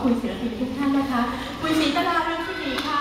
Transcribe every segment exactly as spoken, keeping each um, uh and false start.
คุณศิลปินทุกท่านนะคะคุณศรีตลาเรืองศรีค่ะ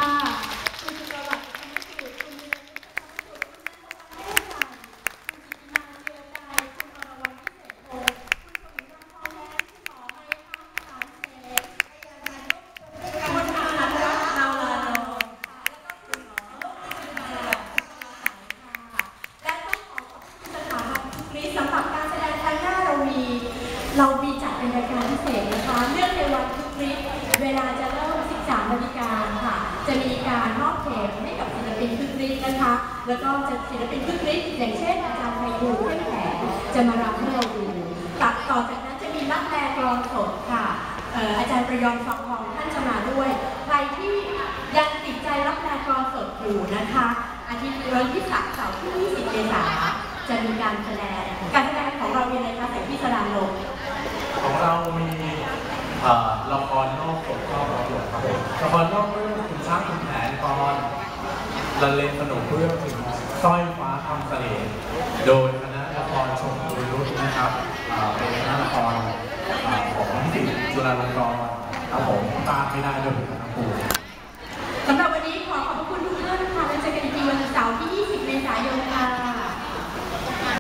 เรามีจัดเป็นรายการพิเศษนะคะเนื่องในวันคึกฤทธิ์เวลาจะเริ่ม สิบสามนาฬิกา ค่ะจะมีการมอบเข็มให้กับศิลปินคึกฤทธิ์นะคะแล้วก็จะศิลปินคึกฤทธิ์อย่างเช่นอาจารย์ไพบูลย์เข้มแข็งจะมารับให้เราดูตัดต่อจากนั้นจะมีนักแปลกลอนสดค่ะอาจารย์ประยองฟังทองท่านจะมาด้วยใครที่ยังติดใจรับแปลกลอนสดอยู่นะคะอาทิตย์วันที่สามเสาร์ที่ยี่สิบเมษายนจะมีการแสดงการแสดงของเรามีอะไรคะแต่พี่สรานลงของเรามีละครนอกบทนอกประกวดครับผมละครนอกเรื่องคุณช้างคุณแผนตอนละเลงสนุกเรื่องถึงสร้อยฟ้าทำเสน่ห์โดยคณะละครชมบุรีรุ่นนะครับเป็นคณะละครของนิสิตจุฬาลงกรณ์ครับผมตามไม่ได้ด้วยนะครับ